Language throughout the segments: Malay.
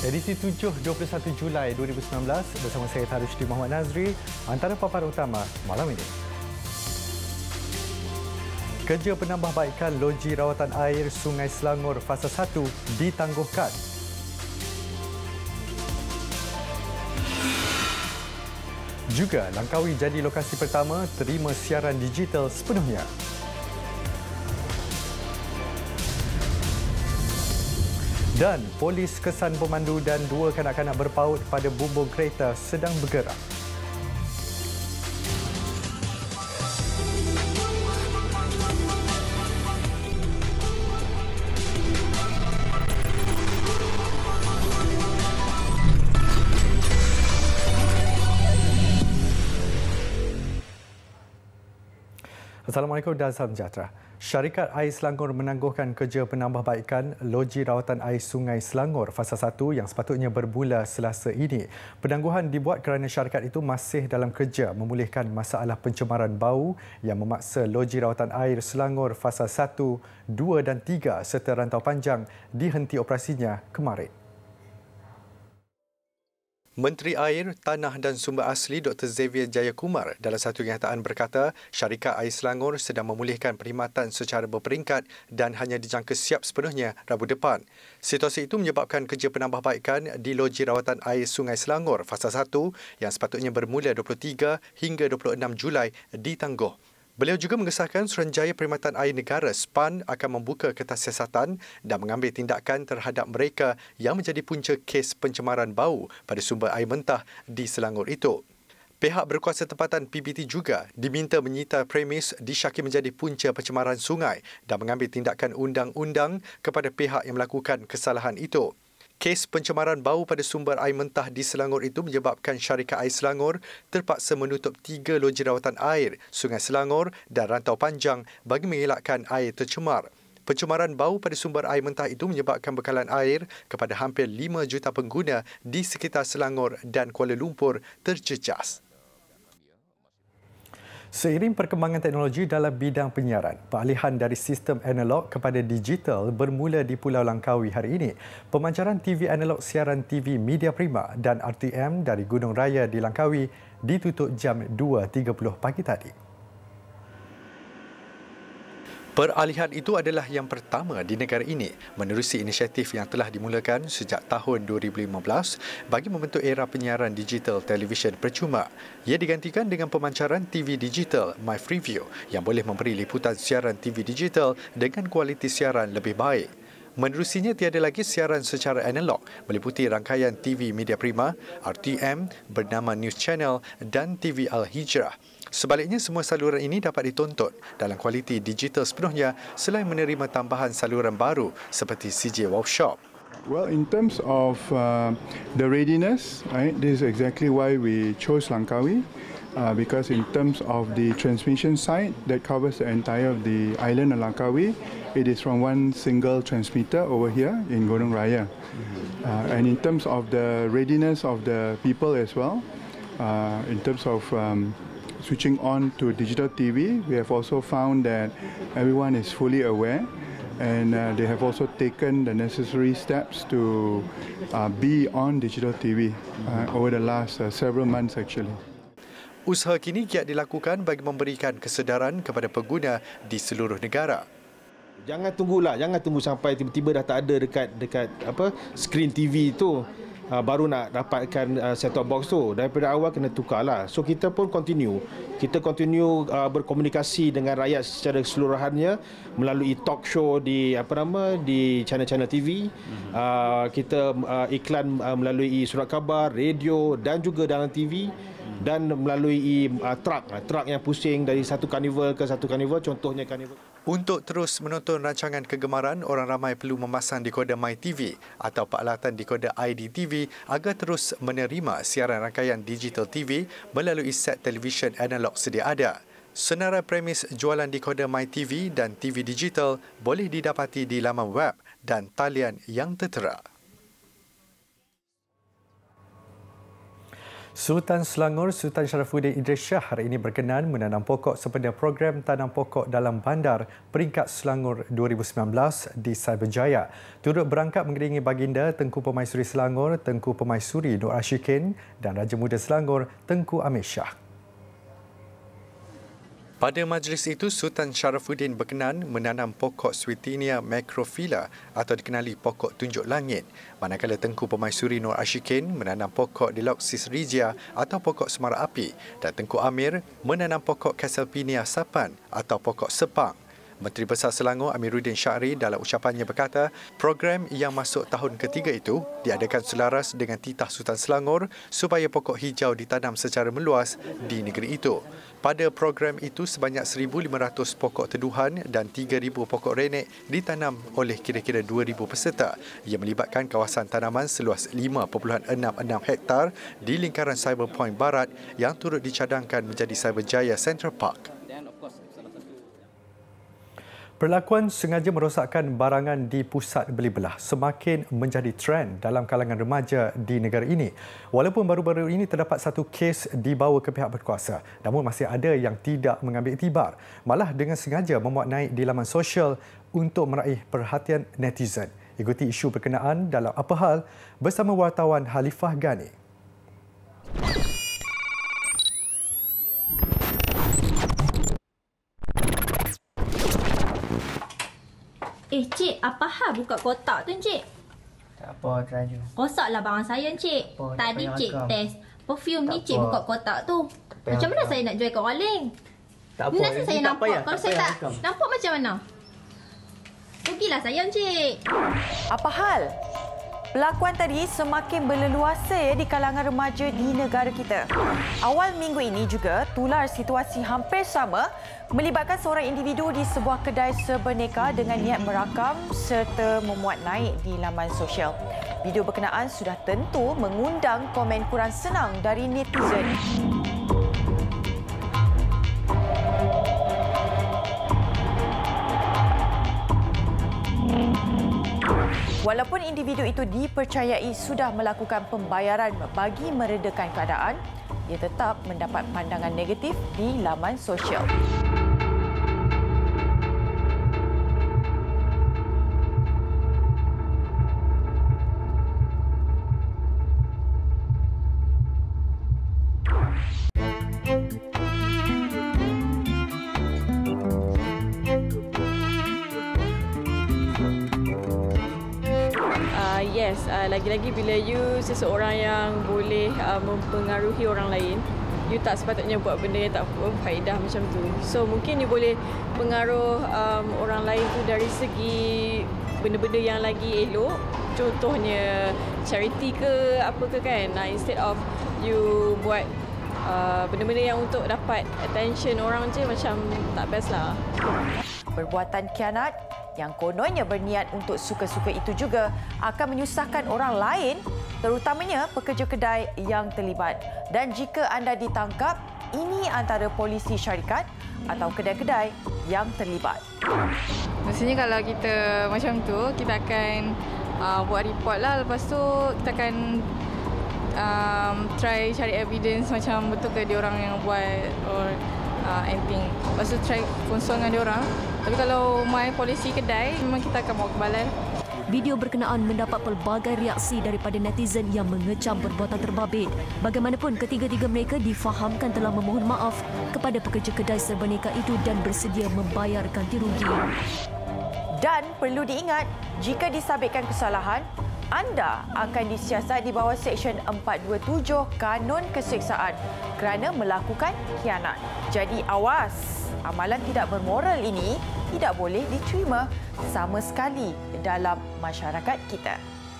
Edisi 7 21 Julai 2019 bersama saya Tarushdie Muhammad Nazri, antara paparan utama malam ini. Kerja penambahbaikan loji rawatan air Sungai Selangor Fasa 1 ditangguhkan. Juga Langkawi jadi lokasi pertama terima siaran digital sepenuhnya. Dan polis kesan pemandu dan 2 kanak-kanak berpaut pada bumbung kereta sedang bergerak. Assalamualaikum dan salam sejahtera. Syarikat Air Selangor menangguhkan kerja penambahbaikan loji rawatan air Sungai Selangor Fasa 1 yang sepatutnya bermula Selasa ini. Penangguhan dibuat kerana syarikat itu masih dalam kerja memulihkan masalah pencemaran bau yang memaksa loji rawatan air Selangor Fasa 1, 2 dan 3 serta Rantau Panjang dihenti operasinya kemarin. Menteri Air, Tanah dan Sumber Asli Dr. Xavier Jayakumar dalam satu kenyataan berkata syarikat Air Selangor sedang memulihkan perkhidmatan secara berperingkat dan hanya dijangka siap sepenuhnya Rabu depan. Situasi itu menyebabkan kerja penambahbaikan di loji rawatan air Sungai Selangor Fasa 1 yang sepatutnya bermula 23 hingga 26 Julai ditangguh. Beliau juga mengesahkan Suruhanjaya Perkhidmatan Air Negara SPAN akan membuka kertas siasatan dan mengambil tindakan terhadap mereka yang menjadi punca kes pencemaran bau pada sumber air mentah di Selangor itu. Pihak berkuasa tempatan PBT juga diminta menyita premis disyaki menjadi punca pencemaran sungai dan mengambil tindakan undang-undang kepada pihak yang melakukan kesalahan itu. Kes pencemaran bau pada sumber air mentah di Selangor itu menyebabkan syarikat Air Selangor terpaksa menutup 3 loji rawatan air Sungai Selangor dan Rantau Panjang bagi mengelakkan air tercemar. Pencemaran bau pada sumber air mentah itu menyebabkan bekalan air kepada hampir 5 juta pengguna di sekitar Selangor dan Kuala Lumpur terjejas. Seiring perkembangan teknologi dalam bidang penyiaran, peralihan dari sistem analog kepada digital bermula di Pulau Langkawi hari ini. Pemancaran TV analog siaran TV Media Prima dan RTM dari Gunung Raya di Langkawi ditutup jam 2.30 pagi tadi. Peralihan itu adalah yang pertama di negara ini menerusi inisiatif yang telah dimulakan sejak tahun 2015 bagi membentuk era penyiaran digital televisyen percuma. Ia digantikan dengan pemancaran TV digital My Freeview yang boleh memberi liputan siaran TV digital dengan kualiti siaran lebih baik. Menerusinya tiada lagi siaran secara analog meliputi rangkaian TV Media Prima, RTM bernama News Channel dan TV Al-Hijrah. Sebaliknya, semua saluran ini dapat ditonton dalam kualiti digital sepenuhnya selain menerima tambahan saluran baru seperti CJ Wow Shop. Well, in terms of the readiness, right, this is exactly why we chose Langkawi, because in terms of the transmission site that covers the entire of the island of Langkawi, it is from one single transmitter over here in Gunung Raya. And in terms of the readiness of the people as well, in terms of switching on to digital TV, we have also found that everyone is fully aware and they have also taken the necessary steps to be on digital TV over the last several months actually. Usaha kini giat dilakukan bagi memberikan kesedaran kepada pengguna di seluruh negara. Jangan tunggu sampai tiba-tiba dah tak ada dekat skrin TV itu. Baru nak dapatkan set-top box tu. Daripada awal kena tukarlah. So kita pun continue berkomunikasi dengan rakyat secara keseluruhannya melalui talk show di di channel-channel TV. Kita iklan melalui surat khabar, radio dan juga dalam TV dan melalui truk yang pusing dari satu karnival ke satu karnival, contohnya karnival. Untuk terus menonton rancangan kegemaran, orang ramai perlu memasang dekoder MyTV atau peralatan dekoder IDTV agar terus menerima siaran rangkaian digital TV melalui set televisyen analog sedia ada. Senarai premis jualan dekoder MyTV dan TV digital boleh didapati di laman web dan talian yang tertera. Sultan Selangor Sultan Sharafuddin Idris Shah hari ini berkenan menanam pokok sempena program tanam pokok dalam bandar peringkat Selangor 2019 di Cyberjaya. Turut berangkat mengiringi baginda Tengku Permaisuri Selangor, Tengku Permaisuri Nur Ashikin dan Raja Muda Selangor Tengku Amir Shah. Pada majlis itu, Sultan Sharafuddin berkenan menanam pokok Swietenia macrophylla atau dikenali pokok tunjuk langit, manakala Tengku Permaisuri Nur Ashikin menanam pokok Deloxis regia atau pokok semara api dan Tengku Amir menanam pokok Caesalpinia sapan atau pokok sepang. Menteri Besar Selangor Amiruddin Syahri dalam ucapannya berkata, program yang masuk tahun ketiga itu diadakan selaras dengan titah Sultan Selangor supaya pokok hijau ditanam secara meluas di negeri itu. Pada program itu, sebanyak 1,500 pokok teduhan dan 3,000 pokok renek ditanam oleh kira-kira 2,000 peserta yang melibatkan kawasan tanaman seluas 5.66 hektar di lingkaran Cyberpoint Barat yang turut dicadangkan menjadi Cyberjaya Central Park. Perlakuan sengaja merosakkan barangan di pusat beli belah semakin menjadi trend dalam kalangan remaja di negara ini. Walaupun baru-baru ini terdapat satu kes dibawa ke pihak berkuasa, namun masih ada yang tidak mengambil iktibar, malah dengan sengaja memuat naik di laman sosial untuk meraih perhatian netizen. Ikuti isu berkenaan dalam Apa Hal bersama wartawan Halifah Gani. Cik, apa hal buka kotak tu, Cik? Tak apa, teraju. Rosaklah barang saya, Cik. Apa, Tadi Cik rakam. test perfume ni, Tak Cik apa. buka kotak tu. Macam mana saya nak jual kat orang lain? Tak apa, Nanti Encik saya tak nampak. payah, Kalau tak saya payah tak rakam. nampak macam mana? Rugilah saya, Cik. Apa hal? Pelakuan tadi semakin berleluasa di kalangan remaja di negara kita. Awal minggu ini juga tular situasi hampir sama melibatkan seorang individu di sebuah kedai serberneka dengan niat merakam serta memuat naik di laman sosial. Video berkenaan sudah tentu mengundang komen kurang senang dari netizen. Walaupun individu itu dipercayai sudah melakukan pembayaran bagi meredakan keadaan, ia tetap mendapat pandangan negatif di laman sosial. Lagi-lagi bila you seseorang yang boleh mempengaruhi orang lain, you tak sepatutnya buat benda yang tak berfaedah macam tu. So mungkin you boleh pengaruh orang lain tu dari segi benda-benda yang lagi elok. Contohnya charity ke apa ke kan. Instead of you buat benda-benda yang untuk dapat attention orang je, macam tak best lah. Perbuatan khianat yang kononnya berniat untuk suka-suka itu juga akan menyusahkan orang lain, terutamanya pekerja kedai yang terlibat. Dan jika anda ditangkap, ini antara polisi syarikat atau kedai-kedai yang terlibat. Maksudnya kalau kita macam tu, kita akan buat report lah. Lepas tu kita akan try cari evidence macam betul ke dia orang yang buat or anything. Lepas tu try konsol dengan dia orang. Tapi kalau main polisi kedai, memang kita akan bawa kebal. Video berkenaan mendapat pelbagai reaksi daripada netizen yang mengecam perbuatan terbabit. Bagaimanapun, ketiga-tiga mereka difahamkan telah memohon maaf kepada pekerja kedai serberneka itu dan bersedia membayar ganti rugi. Dan perlu diingat, jika disabitkan kesalahan, anda akan disiasat di bawah Seksyen 427 Kanun Keseksaan kerana melakukan khianat. Jadi awas, amalan tidak bermoral ini tidak boleh diterima sama sekali dalam masyarakat kita.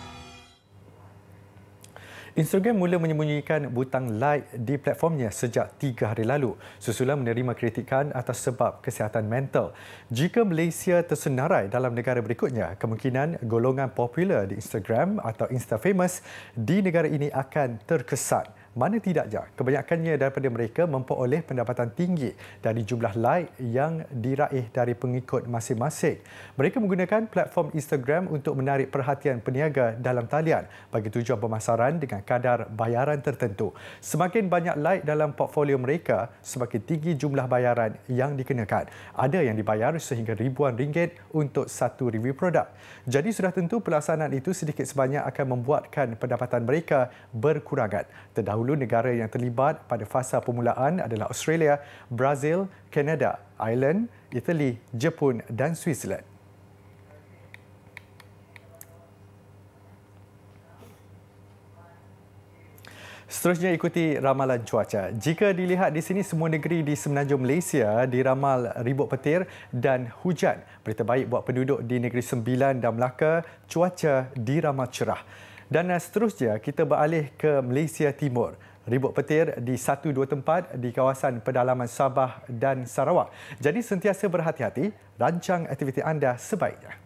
Instagram mula menyembunyikan butang like di platformnya sejak 3 hari lalu susulan menerima kritikan atas sebab kesihatan mental. Jika Malaysia tersenarai dalam negara berikutnya, kemungkinan golongan popular di Instagram atau Insta Famous di negara ini akan terkesan Mana tidaknya, kebanyakannya daripada mereka memperoleh pendapatan tinggi dari jumlah like yang diraih dari pengikut masing-masing. Mereka menggunakan platform Instagram untuk menarik perhatian peniaga dalam talian bagi tujuan pemasaran dengan kadar bayaran tertentu. Semakin banyak like dalam portfolio mereka, semakin tinggi jumlah bayaran yang dikenakan. Ada yang dibayar sehingga ribuan ringgit untuk satu review produk. Jadi sudah tentu pelaksanaan itu sedikit sebanyak akan membuatkan pendapatan mereka berkurangan. Terdahulu negara yang terlibat pada fasa permulaan adalah Australia, Brazil, Kanada, Ireland, Itali, Jepun dan Switzerland. Seterusnya ikuti ramalan cuaca. Jika dilihat di sini, semua negeri di semenanjung Malaysia diramal ribut petir dan hujan. Berita baik buat penduduk di Negeri Sembilan dan Melaka, cuaca diramal cerah. Dan seterusnya kita beralih ke Malaysia Timur. Ribut petir di 1-2 tempat di kawasan pedalaman Sabah dan Sarawak. Jadi sentiasa berhati-hati, rancang aktiviti anda sebaiknya.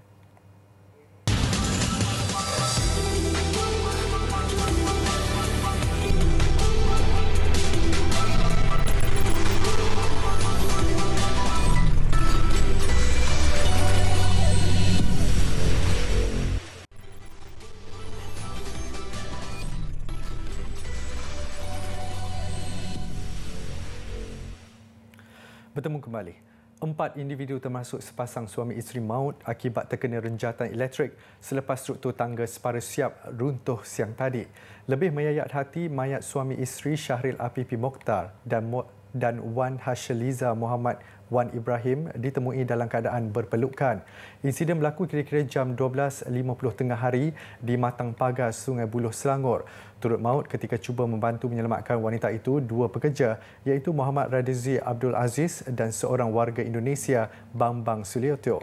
Bertemu kembali. 4 individu termasuk sepasang suami isteri maut akibat terkena renjatan elektrik selepas struktur tangga separa siap runtuh siang tadi. Lebih menyayat hati mayat suami isteri Syahril Afifi Mokhtar dan Wan Hasheliza Muhammad Wan Ibrahim ditemui dalam keadaan berpelukan. Insiden berlaku kira-kira jam 12.50 tengah hari di Matang Pagar, Sungai Buloh, Selangor. Turut maut ketika cuba membantu menyelamatkan wanita itu dua pekerja iaitu Muhammad Radizi Abdul Aziz dan seorang warga Indonesia, Bambang Sulioto.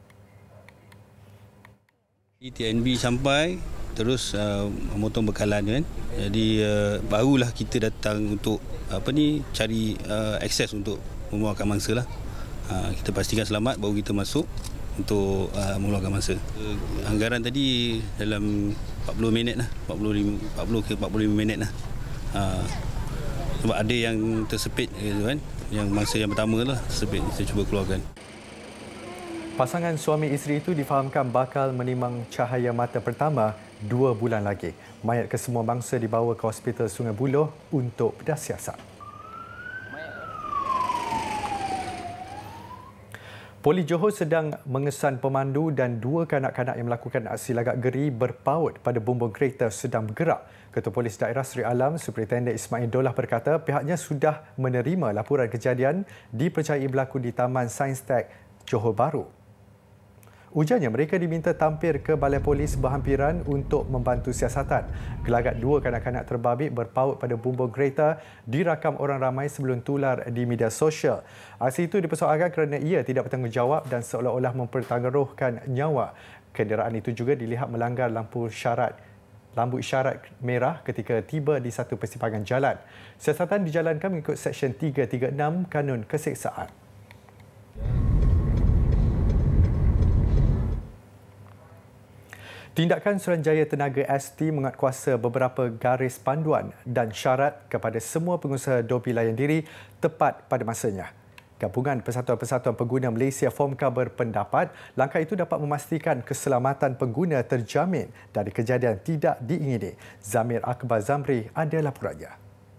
TNB sampai terus memotong bekalan kan. Jadi barulah kita datang untuk cari akses untuk mengeluarkan mangsa lah. Kita pastikan selamat baru kita masuk untuk mengeluarkan mangsa. Anggaran tadi dalam 40 minit lah, 40 ke 45 minit lah. Sebab ada yang tersepit gitu kan. Yang mangsa yang pertama lah tersepit, kita cuba keluarkan. Pasangan suami isteri itu difahamkan bakal menimang cahaya mata pertama 2 bulan lagi. Mayat kesemua bangsa dibawa ke Hospital Sungai Buloh untuk bedah siasat. Polis Johor sedang mengesan pemandu dan 2 kanak-kanak yang melakukan aksi lagak geri berpaut pada bumbung kereta sedang bergerak. Ketua Polis Daerah Seri Alam, Superintendent Ismail Dolah berkata pihaknya sudah menerima laporan kejadian dipercayai berlaku di Taman Sains Tech Johor Bahru. Ujarnya mereka diminta tampir ke Balai Polis berhampiran untuk membantu siasatan. Gelagat 2 kanak-kanak terbabit berpaut pada bumbung kereta dirakam orang ramai sebelum tular di media sosial. Aksi itu dipersoalkan kerana ia tidak bertanggungjawab dan seolah-olah mempertaruhkan nyawa. Kenderaan itu juga dilihat melanggar lampu isyarat merah ketika tiba di satu persimpangan jalan. Siasatan dijalankan mengikut Seksyen 336 Kanun Keseksaan. Tindakan Suruhanjaya Tenaga ST menguatkuasa beberapa garis panduan dan syarat kepada semua pengusaha dobi layan diri tepat pada masanya. Gabungan Persatuan-Persatuan Pengguna Malaysia FOMCA berpendapat langkah itu dapat memastikan keselamatan pengguna terjamin dari kejadian tidak diingini. Zamir Akbar Zamri ada laporannya.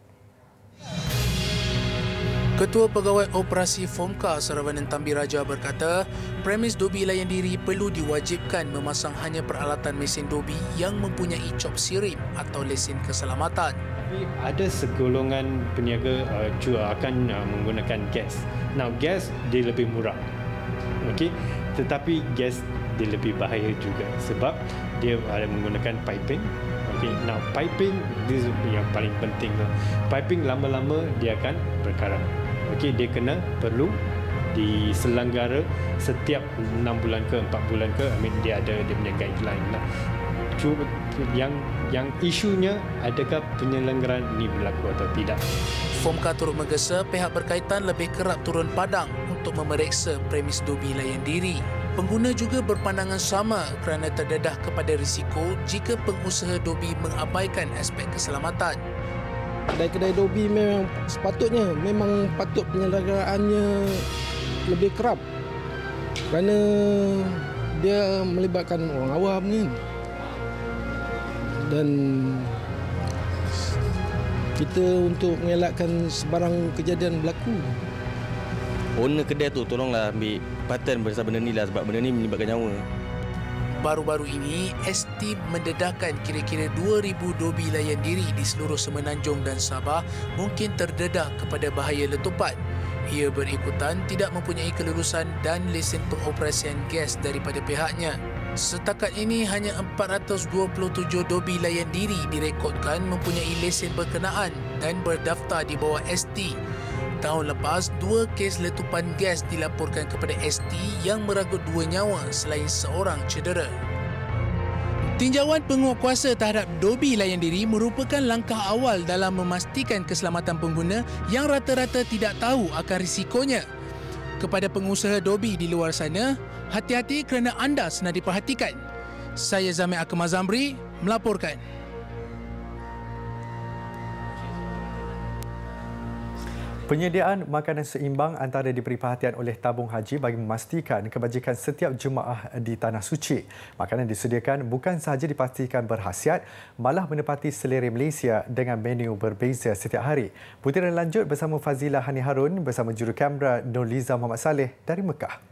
Ketua Pegawai Operasi FOMCA Saravanan Tambiraja berkata, premis dobi layan diri perlu diwajibkan memasang hanya peralatan mesin dobi yang mempunyai cop sirim atau lesen keselamatan. Ada segolongan peniaga akan menggunakan gas. Now gas dia lebih murah. Okey, tetapi gas dia lebih bahaya juga sebab dia ada menggunakan piping. Okay, now piping this yang paling penting tu. Piping lama-lama dia akan berkarat. Okey, dia perlu diselenggara setiap 6 bulan ke 4 bulan ke. Dia ada dia punya guideline lah. Cuma yang isunya adakah penyelenggaraan ini berlaku atau tidak. FOMCA turut menggesa pihak berkaitan lebih kerap turun padang untuk memeriksa premis dobi layan diri. Pengguna juga berpandangan sama kerana terdedah kepada risiko jika pengusaha dobi mengabaikan aspek keselamatan. kedai-kedai Dobi memang sepatutnya patut penyelenggaraannya lebih kerap kerana dia melibatkan orang awam ni, dan kita untuk mengelakkan sebarang kejadian berlaku. Owner kedai tu tolonglah ambil perhatian pasal benda ni lah, sebab benda ni melibatkan nyawa. Baru-baru ini, ST mendedahkan kira-kira 2,000 Dobi layan diri di seluruh Semenanjung dan Sabah mungkin terdedah kepada bahaya letupan. Ia berikutan tidak mempunyai kelulusan dan lesen pengoperasian gas daripada pihaknya. Setakat ini hanya 427 Dobi layan diri direkodkan mempunyai lesen berkenaan dan berdaftar di bawah ST. Tahun lepas, 2 kes letupan gas dilaporkan kepada ST yang merangkut 2 nyawa selain seorang cedera. Tinjauan penguatkuasa terhadap Dobi layan diri merupakan langkah awal dalam memastikan keselamatan pengguna yang rata-rata tidak tahu akan risikonya. Kepada pengusaha Dobi di luar sana, hati-hati kerana anda senang diperhatikan. Saya Zamir Akmal Zamri melaporkan. Penyediaan makanan seimbang antara diberi perhatian oleh tabung haji bagi memastikan kebajikan setiap jemaah di Tanah Suci. Makanan disediakan bukan sahaja dipastikan berkhasiat, malah menepati selera Malaysia dengan menu berbeza setiap hari. Butiran lanjut bersama Fazilah Hani Harun bersama juru kamera Nurliza Muhammad Saleh dari Mekah.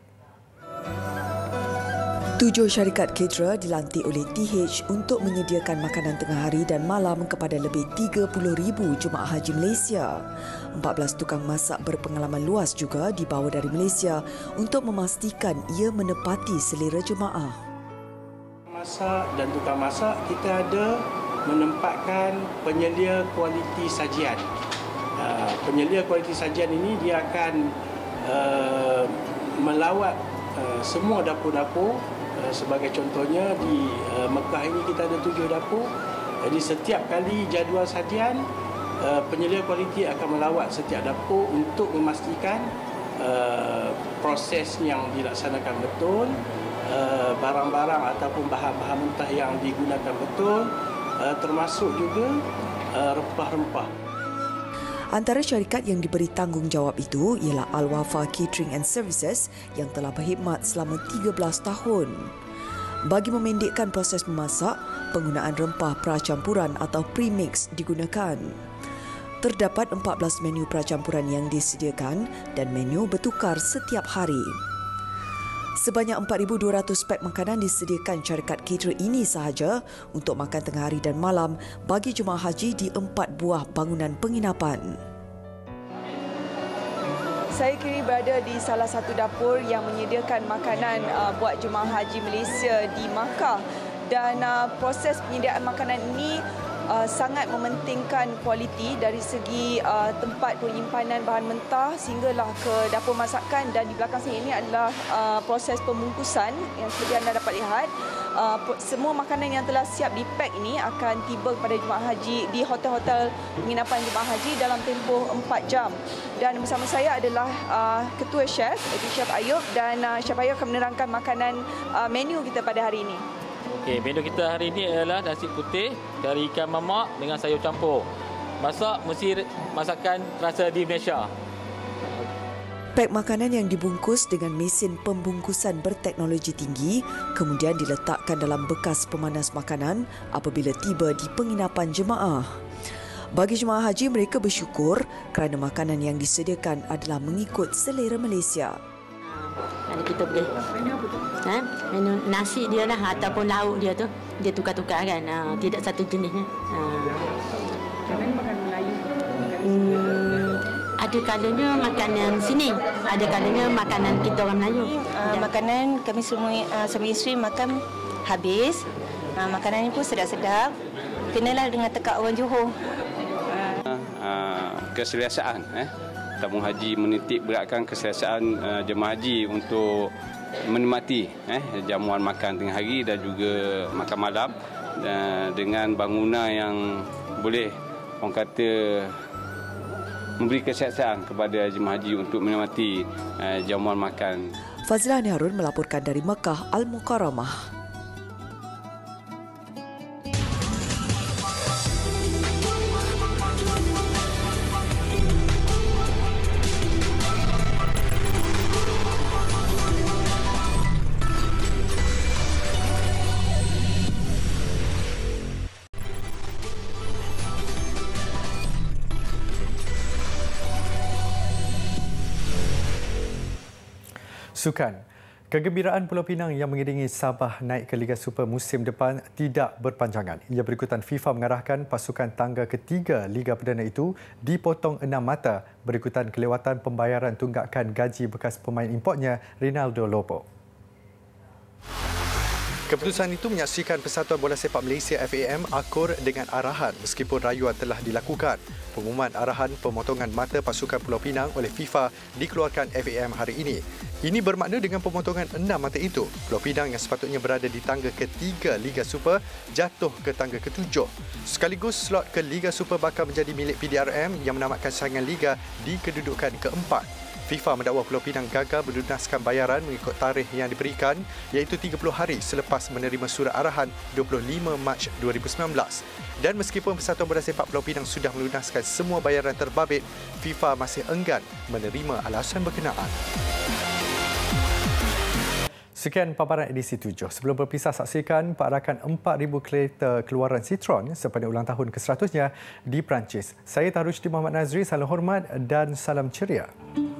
7 syarikat caterer dilantik oleh TH untuk menyediakan makanan tengah hari dan malam kepada lebih 30,000 jemaah haji Malaysia. 14 tukang masak berpengalaman luas juga dibawa dari Malaysia untuk memastikan ia menepati selera jemaah. Masak dan tukang masak, kita ada menempatkan penyelia kualiti sajian. Penyelia kualiti sajian ini dia akan melawat semua dapur-dapur. Sebagai contohnya di Mekah ini kita ada 7 dapur. Jadi setiap kali jadual sajian, penyelia kualiti akan melawat setiap dapur untuk memastikan proses yang dilaksanakan betul, barang-barang ataupun bahan-bahan mentah yang digunakan betul, termasuk juga rempah-rempah. Antara syarikat yang diberi tanggungjawab itu ialah Al-Wafa Catering and Services yang telah berkhidmat selama 13 tahun. Bagi memendekkan proses memasak, penggunaan rempah pracampuran atau premix digunakan. Terdapat 14 menu pracampuran yang disediakan dan menu bertukar setiap hari. Sebanyak 4,200 pek makanan disediakan syarikat caterer ini sahaja untuk makan tengah hari dan malam bagi jemaah haji di 4 buah bangunan penginapan. Saya kini berada di salah satu dapur yang menyediakan makanan buat jemaah haji Malaysia di Makkah, dan proses penyediaan makanan ini sangat mementingkan kualiti dari segi tempat penyimpanan bahan mentah sehinggalah ke dapur masakan, dan di belakang saya ini adalah proses pembungkusan yang seperti anda dapat lihat. Semua makanan yang telah siap dipak ini akan tiba kepada jemaah haji di hotel-hotel penginapan jemaah haji dalam tempoh 4 jam. Dan bersama saya adalah Ketua Chef, iaitu Chef Ayub, dan Chef Ayub akan menerangkan makanan menu kita pada hari ini. Okey, menu kita hari ini adalah nasi putih dari ikan mamak dengan sayur campur. Masak mesti masakan rasa di Malaysia. Pek makanan yang dibungkus dengan mesin pembungkusan berteknologi tinggi kemudian diletakkan dalam bekas pemanas makanan apabila tiba di penginapan jemaah. Bagi jemaah haji, mereka bersyukur kerana makanan yang disediakan adalah mengikut selera Malaysia. Kita boleh menu nasi dia lah ataupun lauk dia tu dia tukar-tukar kan, tidak satu jenisnya. Makanan Melayu. Ada kalanya makanan sini, ada kalanya makanan kita orang Melayu. Makanan kami semua suami isteri makan habis. Makanan ini pun sedap-sedap. Kenalah dengan tekak orang Johor. Keselesaan tabung haji menitik beratkan keselesaan jemaah haji untuk menikmati jamuan makan tengah hari dan juga makan malam dengan bangunan yang boleh orang kata memberi keselesaan kepada jemaah haji untuk menikmati jamuan makan. Fazilah Hani Harun melaporkan dari Mekah Al-Mukarramah. Sukan. Kegembiraan Pulau Pinang yang mengiringi Sabah naik ke Liga Super musim depan tidak berpanjangan. Ia berikutan FIFA mengarahkan pasukan tangga ketiga Liga Perdana itu dipotong 6 mata berikutan kelewatan pembayaran tunggakan gaji bekas pemain importnya Rinaldo Lopo. Keputusan itu menyaksikan Persatuan Bola Sepak Malaysia FAM akur dengan arahan meskipun rayuan telah dilakukan. Pengumuman arahan pemotongan mata pasukan Pulau Pinang oleh FIFA dikeluarkan FAM hari ini. Ini bermakna dengan pemotongan 6 mata itu, Pulau Pinang yang sepatutnya berada di tangga ketiga Liga Super jatuh ke tangga ketujuh. Sekaligus slot ke Liga Super bakal menjadi milik PDRM yang menamatkan saingan Liga di kedudukan keempat. FIFA mendakwa Pulau Pinang gagal melunaskan bayaran mengikut tarikh yang diberikan iaitu 30 hari selepas menerima surat arahan 25 Mac 2019. Dan meskipun Persatuan Bola Sepak Pulau Pinang sudah melunaskan semua bayaran terbabit, FIFA masih enggan menerima alasan berkenaan. Sekian paparan edisi 7. Sebelum berpisah, saksikan perakan 4,000 kereta keluaran Citroen sepanjang ulang tahun ke-100-nya di Perancis. Saya Tarushdin Muhammad Nazri, salam hormat dan salam ceria.